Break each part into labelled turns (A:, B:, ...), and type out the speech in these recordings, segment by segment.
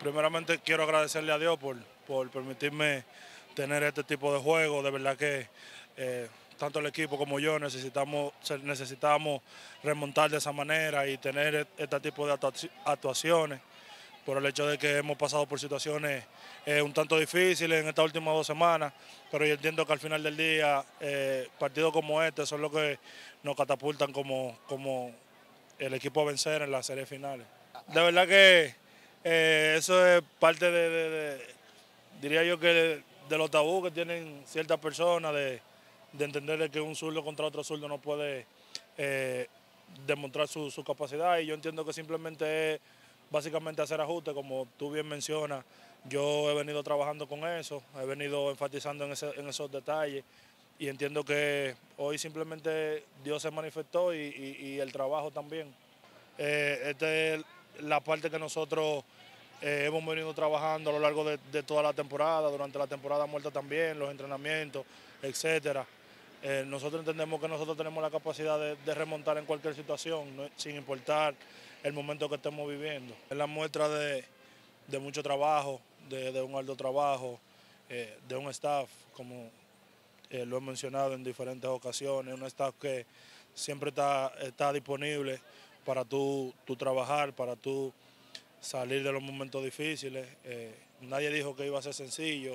A: Primeramente quiero agradecerle a Dios por permitirme tener este tipo de juego. De verdad que tanto el equipo como yo necesitamos remontar de esa manera y tener este tipo de actuaciones por el hecho de que hemos pasado por situaciones un tanto difíciles en estas últimas 2 semanas, pero yo entiendo que al final del día partidos como este son los que nos catapultan como el equipo a vencer en las series finales. De verdad que eso es parte diría yo que de los tabús que tienen ciertas personas de entender de que un zurdo contra otro zurdo no puede demostrar su capacidad, y yo entiendo que simplemente es básicamente hacer ajustes, como tú bien mencionas. Yo he venido trabajando con eso, he venido enfatizando en esos detalles, y entiendo que hoy simplemente Dios se manifestó y el trabajo también. Esta es la parte que nosotros hemos venido trabajando a lo largo de toda la temporada, durante la temporada muerta también, los entrenamientos, etcétera. Nosotros entendemos que nosotros tenemos la capacidad de remontar en cualquier situación, ¿no? Sin importar el momento que estemos viviendo. Es la muestra de mucho trabajo, de un arduo trabajo, de un staff, como lo he mencionado en diferentes ocasiones, un staff que siempre está disponible para tú trabajar, para tú salir de los momentos difíciles. Nadie dijo que iba a ser sencillo.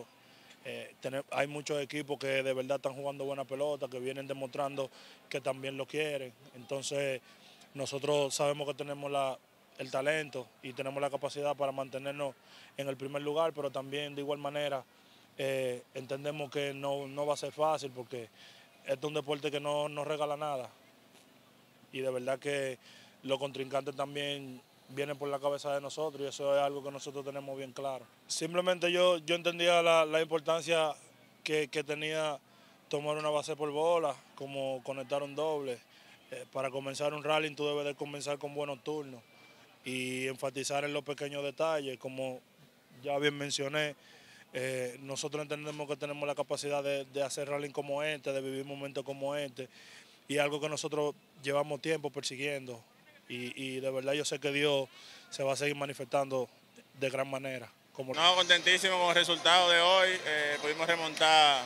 A: Hay muchos equipos que de verdad están jugando buena pelota, que vienen demostrando que también lo quieren. Entonces, nosotros sabemos que tenemos el talento y tenemos la capacidad para mantenernos en el primer lugar, pero también de igual manera entendemos que no va a ser fácil, porque este es un deporte que no regala nada. Y de verdad que los contrincantes también vienen por la cabeza de nosotros, y eso es algo que nosotros tenemos bien claro. Simplemente yo entendía la importancia que tenía tomar una base por bola, como conectar un doble. Para comenzar un rally tú debes de comenzar con buenos turnos y enfatizar en los pequeños detalles. Como ya bien mencioné, nosotros entendemos que tenemos la capacidad de hacer rally como este, de vivir momentos como este, y algo que nosotros llevamos tiempo persiguiendo, y de verdad yo sé que Dios se va a seguir manifestando de gran manera.
B: No, contentísimo con el resultado de hoy. Pudimos remontar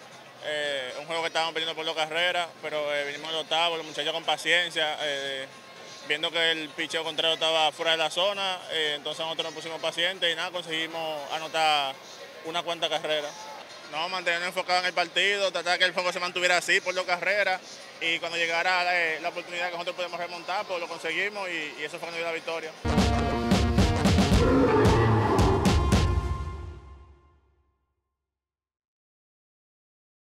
B: un juego que estábamos perdiendo por 2 carreras, pero vinimos al octavo, los muchachos con paciencia, viendo que el picheo contrario estaba fuera de la zona, entonces nosotros nos pusimos pacientes y nada, conseguimos anotar unas cuantas carreras. No, mantenernos enfocados en el partido, tratar que el juego se mantuviera así por 2 carreras, y cuando llegara la oportunidad que nosotros podemos remontar, pues lo conseguimos, y eso fue que nos dio la victoria.